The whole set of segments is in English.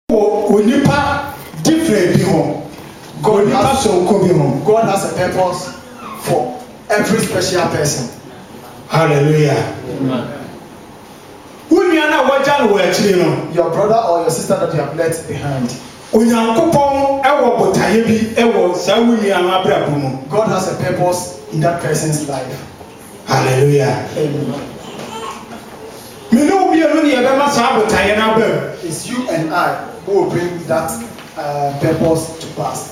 onipa different bi ho. God has a purpose for every special person. Hallelujah. Amen. Your brother or your sister that you have left behind. God has a purpose in that person's life. Hallelujah. Amen. It's you and I who will bring that purpose to pass.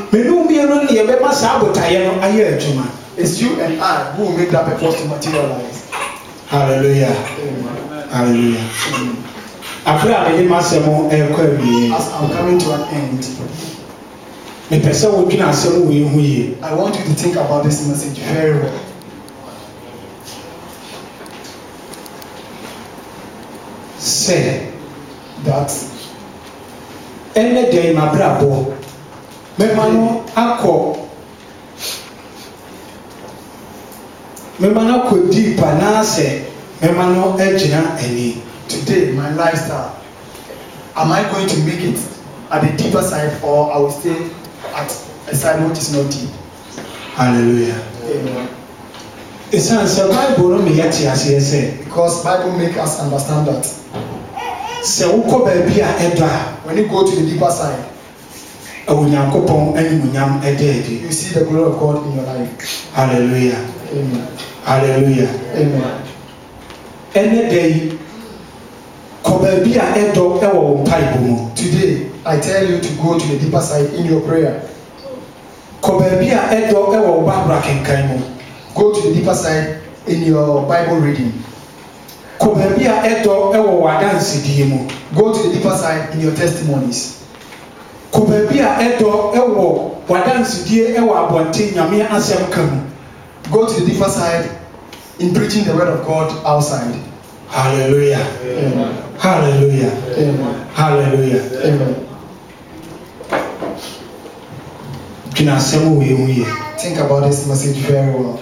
It's you and I who will make that purpose to materialize. Hallelujah. Amen. Hallelujah. Amen. As I'm coming to an end, I want you to think about this message very well. Say that any day my brabo, memano ako deep na say memano ejina any. Today my lifestyle, am I going to make it at the deeper side or I will stay at a side which is not deep? Hallelujah. Amen. It's a Bible no me yet say because Bible make us understand that when you go to the deeper side, you see the glory of God in your life. Hallelujah. Amen. Hallelujah. Amen. Any day today I tell you to go to the deeper side in your prayer. Go to the deeper side in your Bible reading. Go to the deeper side in your testimonies. Go to the deeper side in preaching the word of God outside. Hallelujah. Amen. Hallelujah. Amen. Hallelujah. Amen. Think about this message very well.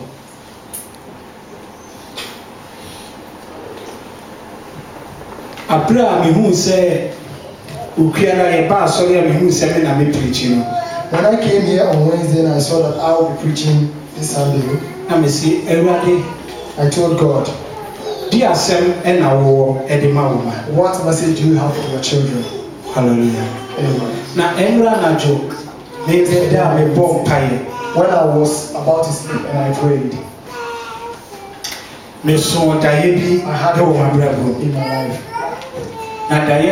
When I came here on Wednesday and I saw that I will be preaching this Sunday, I told God, what message do you have for your children? Hallelujah. Amen. When I was about to sleep and I prayed, I had a dream in my life. A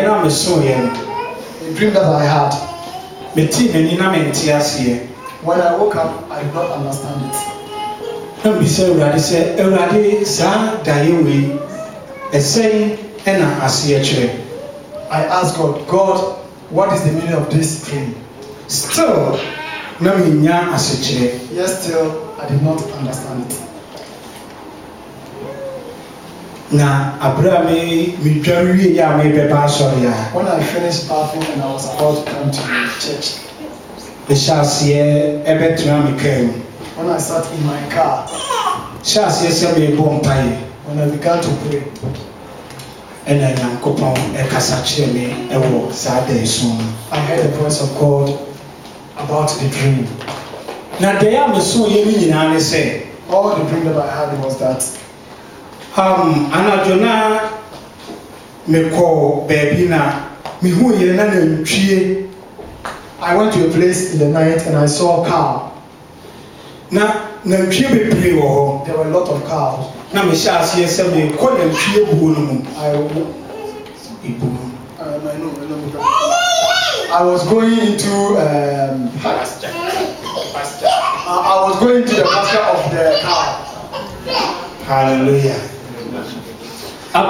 dream that I had. When I woke up, I did not understand it. I asked God, what is the meaning of this dream? Still, yes, still, I did not understand it. When I finished bathing and I was about to come to the church, when I sat in my car, when I began to pray, I heard the voice of God about the dream. All the dream that I had was that I went to a place in the night and I saw a cow. There were a lot of cows. I was going into the pasture of the cow. Hallelujah. When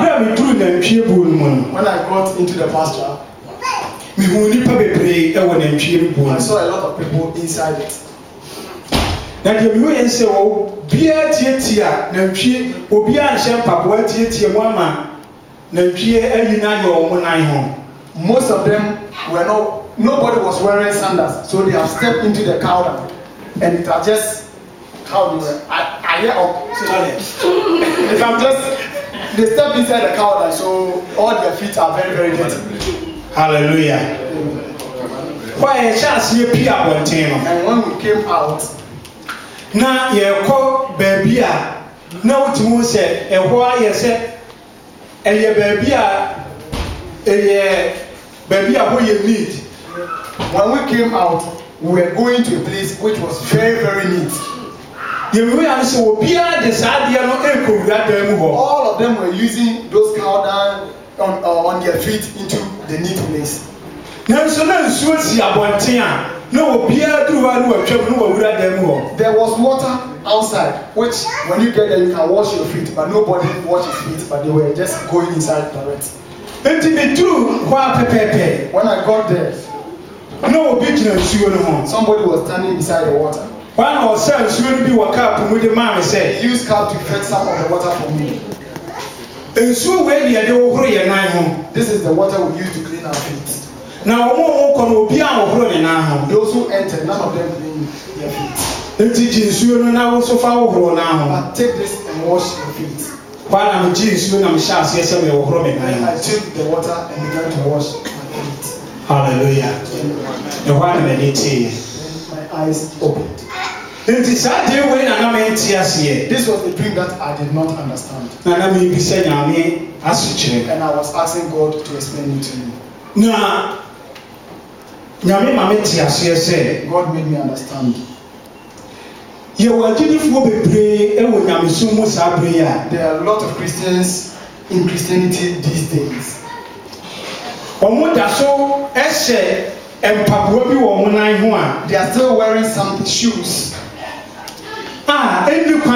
I got into the pasture, I saw a lot of people inside it. Most of them were nobody was wearing sandals, so they have stepped into the cow and it are just how they were. They step inside the cow, so all their feet are very, very dirty. Hallelujah. Why a chance you pay up one time? And when we came out, now you call baby. Now what you say? And why you say? And your baby, who you need. When we came out, we were going to a place which was very, very neat. All of them were using those cow dung on their feet into the neat place. There was water outside, which when you get there you can wash your feet, but nobody washed his feet, but they were just going inside direct. When I got there, somebody was standing beside the water. He used cap to fetch some of the water for me. This is the water we use to clean our feet. Now, those who entered, none of them cleaned their feet. But take this and wash your feet. And I took the water and began to wash my feet. Hallelujah. My eyes opened. This was a dream that I did not understand. And I was asking God to explain it to me. God made me understand. There are a lot of Christians in Christianity these days. They are still wearing some shoes that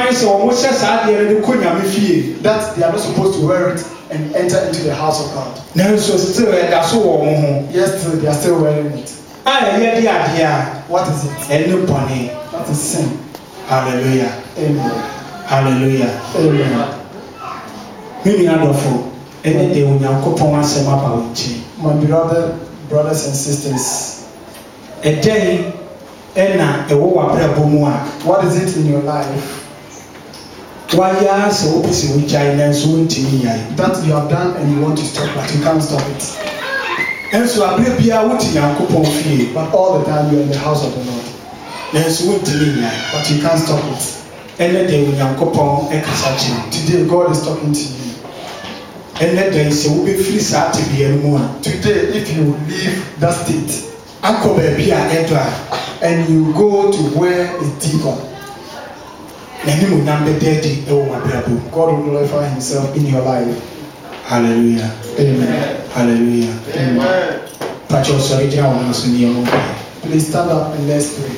they are not supposed to wear it and enter into the house of God. Yes, still they are still wearing it. What is it? That is sin. Hallelujah. Amen. Hallelujah. Amen. My beloved brothers and sisters, what is it in your life that you have done and you want to stop, but you can't stop it? But all the time you are in the house of the Lord, but you can't stop it. Today God is talking to you. Today, if you leave that state and you go to where it's deeper, God will glorify Himself in your life. Hallelujah. Amen. Hallelujah. Amen. Please stand up and let's pray.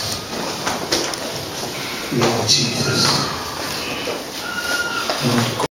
Lord Jesus.